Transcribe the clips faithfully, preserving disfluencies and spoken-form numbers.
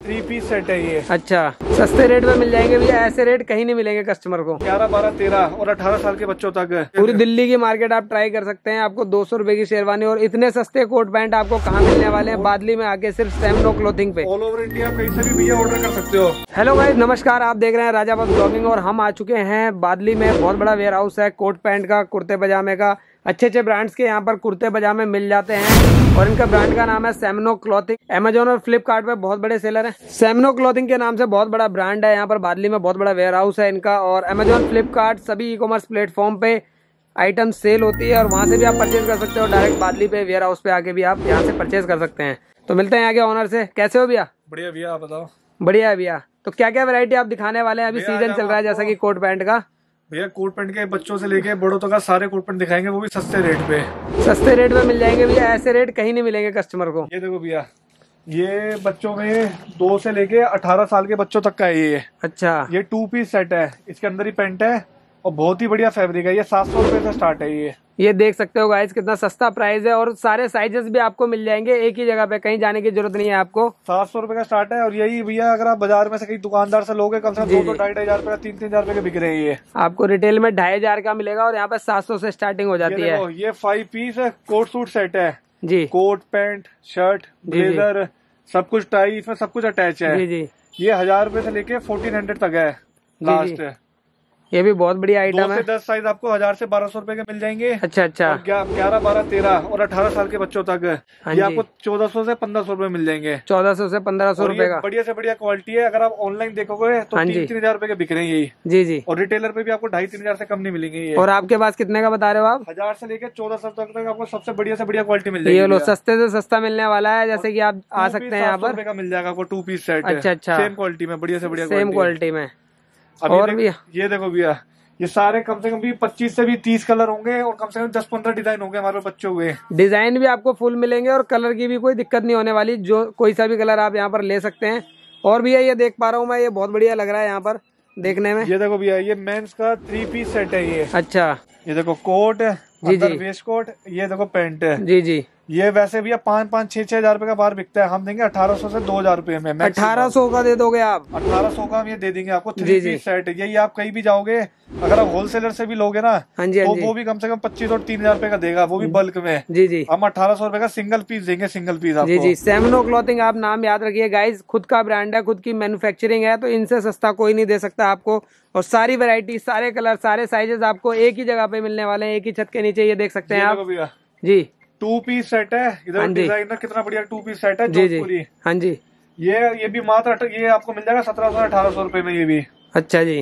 Three piece set है ये। अच्छा, सस्ते रेट में मिल जाएंगे भैया, ऐसे रेट कहीं नहीं मिलेंगे कस्टमर को। ग्यारह बारह तेरह और अठारह साल के बच्चों तक पूरी दिल्ली की मार्केट आप ट्राई कर सकते हैं। आपको दो सौ रुपए की शेरवानी और इतने सस्ते कोट पैंट आपको कहाँ मिलने वाले हैं? बादली में आके सिर्फ सेमनो क्लोथिंग पे। ऑल ओवर इंडिया कहीं से भी भैया ऑर्डर कर सकते हो। हेलो गाइस, नमस्कार। आप देख रहे हैं राजाबाद ब्लॉगिंग और हम आ चुके हैं बादली में। बहुत बड़ा वेयर हाउस है कोट पैंट का, कुर्ते पजामे का। अच्छे अच्छे ब्रांड्स के यहाँ पर कुर्ते पजामे मिल जाते हैं और इनका ब्रांड का नाम है सेमनो क्लॉथिंग। अमेजोन और फ्लिपकार्ट पे बहुत बड़े सेलर हैं। सेमनो क्लॉथिंग के नाम से बहुत बड़ा ब्रांड है यहाँ पर बादली में। बहुत बड़ा वेयर हाउस है इनका और अमेजोन, फ्लिपकार्ट सभी ई कॉमर्स प्लेटफॉर्म पे आइटम सेल होती है और वहाँ से भी आप परचेज कर सकते हो। डायरेक्ट बादली पे वेयर हाउस पे आके भी आप यहाँ से परचेज कर सकते हैं। तो मिलते हैं यहाँ के ऑनर से। कैसे हो भैया? बढ़िया भैया, आप बताओ। बढ़िया है भैया। तो क्या क्या वैरायटी आप दिखाने वाले हैं? अभी सीजन चल रहा है जैसा कि कोट पैंट का। भैया कोट पैंट के बच्चों से लेके बड़ों तक का सारे कोट पैंट दिखाएंगे, वो भी सस्ते रेट पे। सस्ते रेट में मिल जाएंगे भैया, ऐसे रेट कहीं नहीं मिलेंगे कस्टमर को। ये देखो भैया, ये बच्चों में दो से लेके अठारह साल के बच्चों तक का है ये। अच्छा, ये टू पीस सेट है, इसके अंदर ही पैंट है और बहुत ही बढ़िया फैब्रिक है। ये सात सौ रुपए से स्टार्ट है ये। ये देख सकते हो गाइस कितना सस्ता प्राइस है और सारे साइजेस भी आपको मिल जाएंगे एक ही जगह पे, कहीं जाने की जरूरत नहीं है आपको। सात सौ रुपए का स्टार्ट है और यही भैया अगर आप बाजार में से कहीं दुकानदार से लोगे कम से कम दो दो ढाई ढाई हजार रुपए का, तीन तीन हजार रुपए के बिक रहे हैं ये। आपको रिटेल में ढाई हजार का मिलेगा और यहाँ पे सात सौ से स्टार्टिंग हो जाती है। ये फाइव पीस है कोट सूट सेट है जी। कोट पैंट शर्ट ब्लेजर सब कुछ, टाई, इसमें सब कुछ अटैच है। जी जी। ये हजार रुपए से लेके फोर्टीन हंड्रेड तक है लास्ट। ये भी बहुत बढ़िया आइटम है। दस साइज आपको हजार से बारह सौ रुपए के मिल जाएंगे। अच्छा अच्छा। ग्यारह बारह तेरह और अठारह साल के बच्चों तक ये आपको चौदह सौ से पंद्रह सौ रुपए मिल जाएंगे। चौदह सौ से पंद्रह सौ रुपए का बढ़िया से बढ़िया क्वालिटी है। अगर आप ऑनलाइन देखोगे तो तीन तीन हजार रुपए के बिक रहे हैं यही। जी जी। और रिटेलर पे भी आपको ढाई तीन हजार से कम नहीं मिलेंगे ये। और आपके पास कितने का बता रहे हो आप? हजार से लेकर चौदह सौ तक तक आपको सबसे बढ़िया से बढ़िया क्वालिटी मिल जाएगी। ये लो, सस्ते से सस्ता मिलने वाला है। जैसे की आप आ सकते हैं यहाँ पर, मिल जाएगा आपको टू पीस सेट। अच्छा अच्छा। सेम क्वालिटी में, बढ़िया से बढ़िया सेम क्वालिटी में। और भी ये देखो भैया, ये सारे कम से कम भी पच्चीस से भी तीस कलर होंगे और कम से कम दस पंद्रह डिजाइन होंगे हमारे बच्चों के। डिजाइन भी आपको फुल मिलेंगे और कलर की भी कोई दिक्कत नहीं होने वाली। जो कोई सा भी कलर आप यहाँ पर ले सकते हैं। और भैया ये देख पा रहा हूँ मैं, ये बहुत बढ़िया लग रहा है यहाँ पर देखने में। ये देखो भैया, ये मेंस का थ्री पीस सेट है ये। अच्छा। ये देखो कोट, जी जी, वेस्ट कोट, ये देखो पैंट है। जी जी। ये वैसे भैया पाँच पाँच छह छह हजार रुपए का बाहर बिकता है, हम देंगे अठारह सौ से दो हजार रुपए में। अठारह सौ का दे दोगे आप? अठारह सौ का हम ये दे देंगे आपको थ्री पीस सेट। यही आप कहीं भी जाओगे, अगर आप होलसेलर से भी लोगे ना, हाँ जी, तो वो भी कम से कम पच्चीस और तीन हजार रुपए का देगा, वो भी बल्क में। जी जी। हम अठारह सौ रुपए का सिंगल पीस देंगे, सिंगल पीस आपको। जी जी। सेमनो क्लॉथिंग आप नाम याद रखिए गाइस, खुद का ब्रांड है, खुद की मैन्युफैक्चरिंग है, तो इनसे सस्ता कोई नहीं दे सकता आपको। और सारी वैरायटी, सारे कलर, सारे साइजेस आपको एक ही जगह पे मिलने वाले हैं, एक ही छत के नीचे। ये देख सकते हैं आप जी। टू पीस सेट है इधर, डिजाइनर कितना बढ़िया टू पीस सेट है जोधपुरी। हाँ जी। ये ये भी मात्र ये आपको मिल जाएगा सत्रह सौ अठारह सौ रुपए में ये भी। अच्छा जी।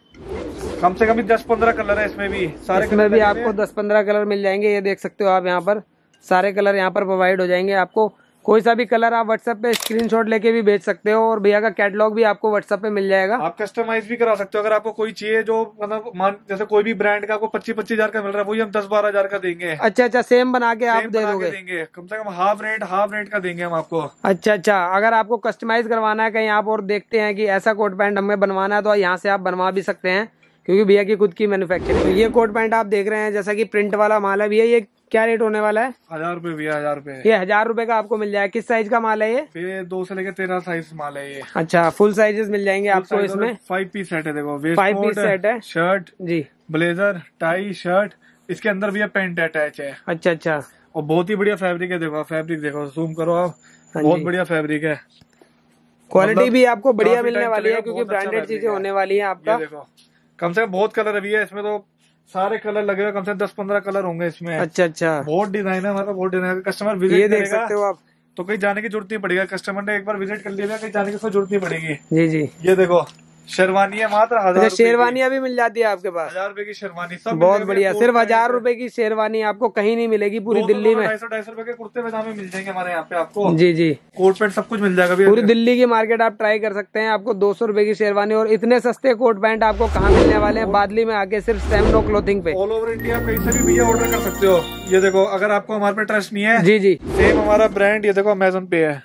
कम से कम भी दस पंद्रह कलर है इसमें भी। सारे इसमें भी आपको दस पंद्रह कलर मिल जाएंगे। ये देख सकते हो आप, यहाँ पर सारे कलर यहाँ पर प्रोवाइड हो जाएंगे आपको। कोई सा भी कलर आप व्हाट्सएप पे स्क्रीनशॉट लेके भी भेज सकते हो और भैया का कैटलॉग भी आपको व्हाट्सएप पे मिल जाएगा। आप कस्टमाइज भी करा सकते हो अगर आपको कोई चाहिए, जो मतलब मान जैसे कोई भी ब्रांड का आपको पच्चीस पच्चीस हजार का मिल रहा है, वही हम दस बारह हजार का देंगे। अच्छा अच्छा, सेम बना के आप दे दोगे? देंगे कम से कम हाफ रेट हाफ रेट का देंगे हम आपको। अच्छा अच्छा। अगर आपको कस्टमाइज करवाना है कहीं आप और देखते हैं कि ऐसा कोट पैंट हमें बनवाना है, तो यहाँ से आप बनवा भी सकते हैं क्योंकि भैया की खुद की मैन्युफैक्चरिंग। तो ये कोट पैंट आप देख रहे हैं जैसा कि प्रिंट वाला माल है भैया, ये क्या रेट होने वाला है? हजार रुपए भैया, हजार रुपए। ये हजार रुपए का आपको मिल जाएगा। किस साइज का माल है ये? ये दो से लेकर तेरह साइज माल है ये। अच्छा, फुल साइजेस मिल जाएंगे आपको इसमें। फाइव पीस सेट है, देखो फाइव पीस सेट है। शर्ट जी, ब्लेजर, टाई, शर्ट, इसके अंदर भी पैंट अटैच है। अच्छा अच्छा। और बहुत ही बढ़िया फैब्रिक है, देखो फैब्रिक देखो, जूम करो आप, बहुत बढ़िया फैब्रिक है। क्वालिटी भी आपको बढ़िया मिलने वाली है क्योंकि ब्रांडेड चीजें होने वाली है आपका। देखो कम से कम बहुत कलर है भैया इसमें, तो सारे कलर लगे हुए, कम से कम दस पंद्रह कलर होंगे इसमें। अच्छा अच्छा। बहुत डिजाइन है हमारा, बहुत डिजाइन है। कस्टमर विजिट ये देख सकते हो आप, तो कहीं जाने की जरूरत नहीं पड़ेगा। कस्टमर ने एक बार विजिट कर लिया, कहीं जाने की जरूरत नहीं पड़ेगी। जी जी। ये देखो शेरवानी है मात्र हजार। शेरवानियां भी मिल जाती है आपके पास? हजार रुपए की शेरवानी, सब बहुत बढ़िया। सिर्फ हजार रुपए की शेरवानी आपको कहीं नहीं मिलेगी पूरी दिल्ली में। ढाई सौ ढाई सौ रुपए के कुर्ते पजामे मिल जाएंगे हमारे यहाँ पे आपको। जी जी। कोट पैंट सब कुछ मिल जाएगा। पूरी दिल्ली की मार्केट आप ट्राई कर सकते हैं। आपको दो सौ रुपए की शेरवानी और इतने सस्ते कोट पैंट आपको कहाँ मिलने वाले हैं? बादली में आके सिर्फ सेमनो क्लोथिंग पे। ऑल ओवर इंडिया कहीं से भी भैया ऑर्डर कर सकते हो। ये देखो, अगर आपको हमारे पे ट्रस्ट नहीं है, जी जी, सेम हमारा ब्रांड ये देखो अमेजोन पे है,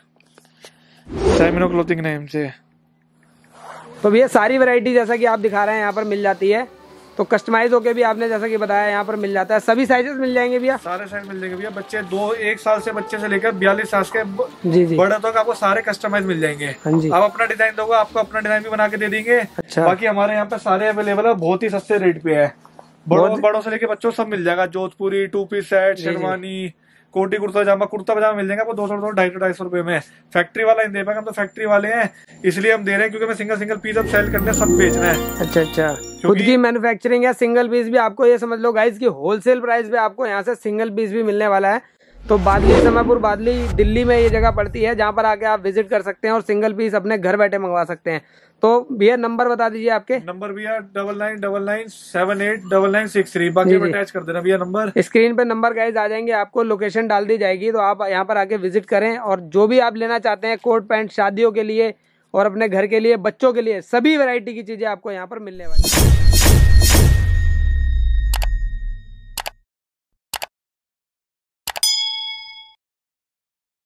सेमनो क्लोथिंग नेम से। तो भैया सारी वैरायटी जैसा कि आप दिखा रहे हैं यहाँ पर मिल जाती है। तो कस्टमाइज होके भी आपने जैसा कि बताया यहाँ पर मिल जाता है। सभी साइजेस मिल जाएंगे भैया? सारे साइज मिल जाएंगे भैया, बच्चे दो एक साल से बच्चे से लेकर बयालीस साल के जी जी बड़े तक आपको सारे कस्टमाइज मिल जाएंगे। हाँ जी, आप अपना डिजाइन दोगे आपको अपना डिजाइन भी बना के दे देंगे। अच्छा, बाकी हमारे यहाँ पे सारे अवेलेबल है, बहुत ही सस्ते रेट पे है। बड़ों बड़ों से लेके बच्चों सब मिल जाएगा, Jodhpuri, two piece set, sherwani, कोटी कुर्ता पजामा, कुर्ता पजामा मिल जाएगा आपको दो सौ दो ढाई सौ ढाई सौ रुपए में। फैक्ट्री वाला नहीं दे पाएगा, हम तो फैक्ट्री वाले हैं इसलिए हम दे रहे हैं, क्योंकि हमें सिंगल सिंगल पीस अब सेल करने सब बेचना है। अच्छा अच्छा, खुद की मैन्युफैक्चरिंग है, सिंगल पीस भी आपको ये समझ लो गाइस की होलसेल प्राइस पे आपको यहाँ से सिंगल पीस भी मिलने वाला है। तो बादली समापुर बादली दिल्ली में ये जगह पड़ती है, जहाँ पर आके आप विजिट कर सकते हैं और सिंगल पीस अपने घर बैठे मंगवा सकते हैं। तो भैया नंबर बता दीजिए आपके। नंबर भैया double nine double nine seven eight double nine six three, बाकी अटैच कर देना भैया नंबर। स्क्रीन पे नंबर गाइस आ जाएंगे, आपको लोकेशन डाल दी जाएगी, तो आप यहाँ पर आके विजिट करें और जो भी आप लेना चाहते हैं कोट पैंट शादियों के लिए और अपने घर के लिए, बच्चों के लिए, सभी वैरायटी की चीजें आपको यहाँ पर मिलने वाली है।